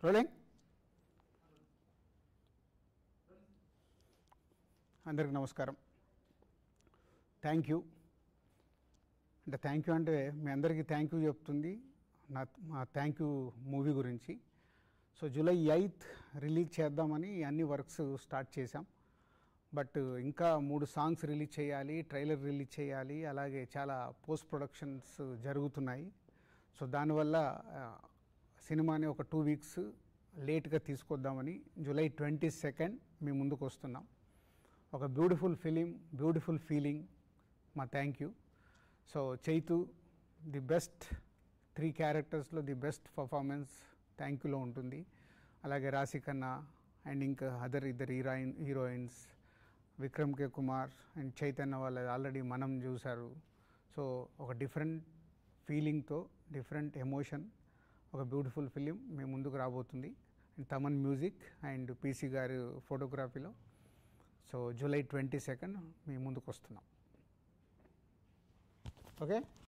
Rolling. అందరికి నమస్కారం. Thank you అంటే మీ అందరికీ థ్యాంక్ యూ చెప్తుంది మా థ్యాంక్ యూ మూవీ గురించి. సో జూలై 8th రిలీజ్ చేద్దామని అన్ని వర్క్స్ స్టార్ట్ చేశాం. బట్ ఇంకా 3 సాంగ్స్ రిలీజ్ చేయాలి, ట్రైలర్ రిలీజ్ చేయాలి, అలాగే చాలా పోస్ట్ ప్రొడక్షన్స్ జరుగుతున్నాయి. సో దానివల్ల సినిమాని ఒక 2 weeks లేట్గా తీసుకొద్దామని జూలై 22nd మీ ముందుకు వస్తున్నాం. ఒక బ్యూటిఫుల్ ఫిలిం, బ్యూటిఫుల్ ఫీలింగ్. మా thank you. So Chaitu the best 3 క్యారెక్టర్స్లో ది బెస్ట్ పర్ఫార్మెన్స్ థ్యాంక్ యూలో ఉంటుంది. అలాగే రాశి ఖన్నా అండ్ ఇంకా other 2 heroines Vikram K Kumar and Chaitanya వాళ్ళ ఆల్రెడీ మనం చూశారు. సో ఒక డిఫరెంట్ ఫీలింగ్తో, డిఫరెంట్ ఎమోషన్, ఒక బ్యూటిఫుల్ ఫిలిం మీ ముందుకు రాబోతుంది. And Thaman music and PC గారు ఫోటోగ్రఫీలో. సో జూలై 22nd మీ ముందుకు వస్తున్నాం. ఓకే.